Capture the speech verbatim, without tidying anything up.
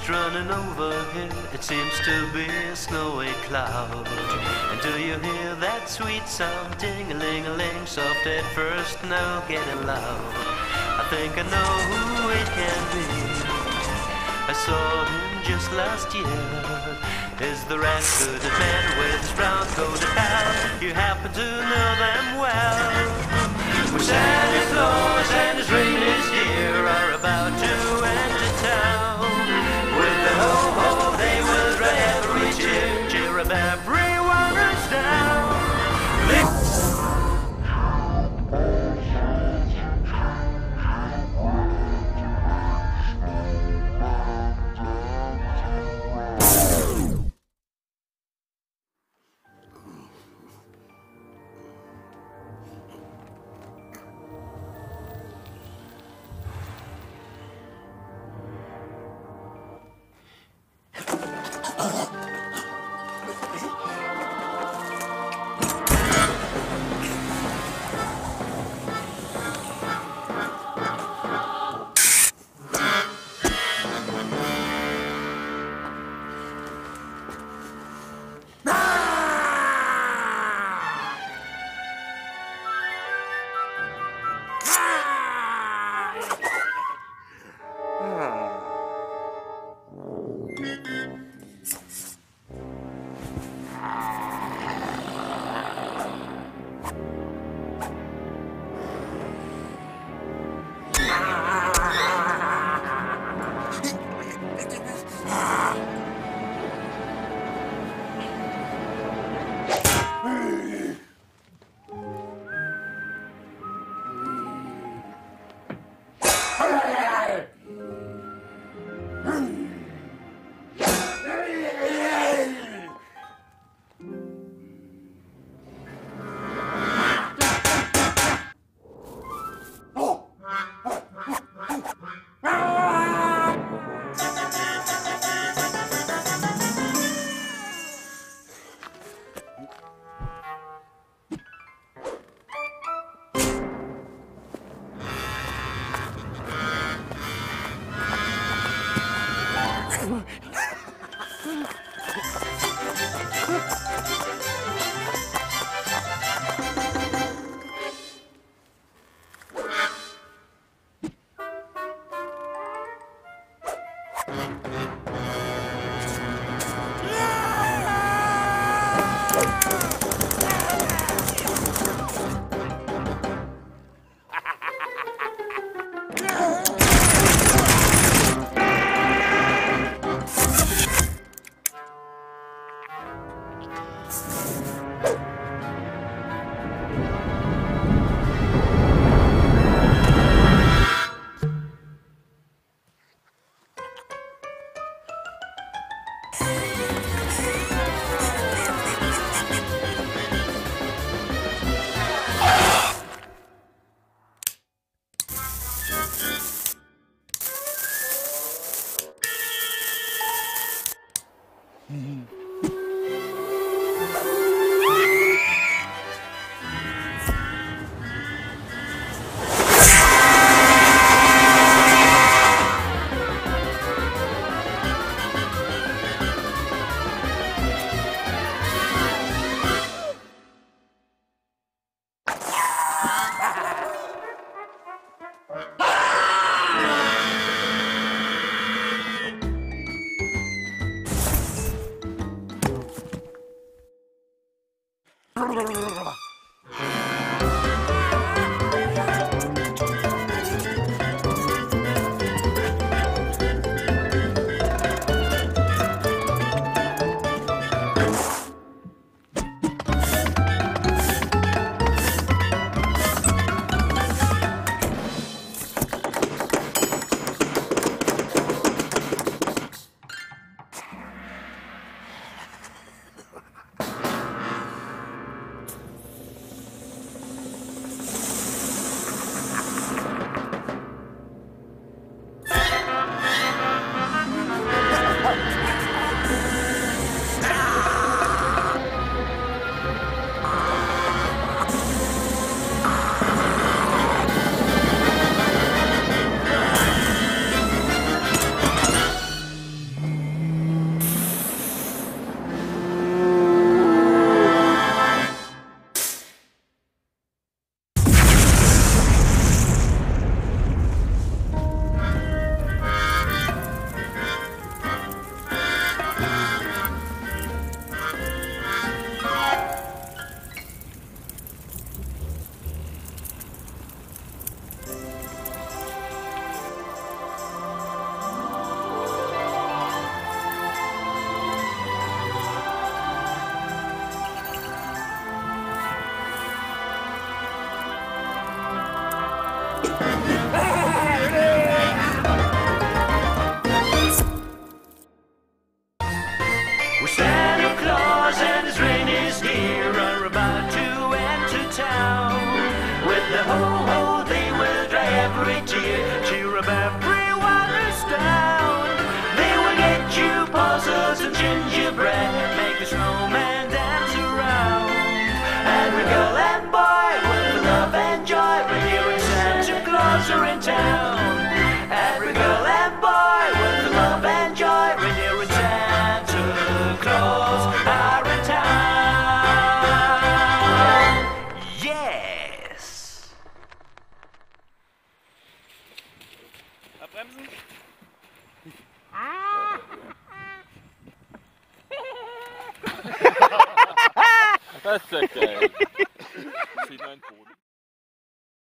running overhead, it seems to be a snowy cloud. And do you hear that sweet sound, ting-a-ling-a-ling, soft at first, now getting loud? I think I know who it can be. I saw him just last year. Is the red-hooded man with his brown-coated hat? You happen to know them well. Well, Santa Claus and his reindeer are about to enter town. With the ho-ho, they will drive every cheer, cheer up everyone is down. Well, Santa Claus and his reindeers dear are about to enter town. With the ho-ho they will dry every tear, cheer up everyone who's down. They will get you puzzles and gingerbread, make the snowman dance around. Every girl and boy with love and joy, renewing Santa Claus are in town. Every girl and boy with love and joy, renewing Santa Claus are in town. Yes! Abbremsen. Das ist ja geil. Zieh meinen Boden.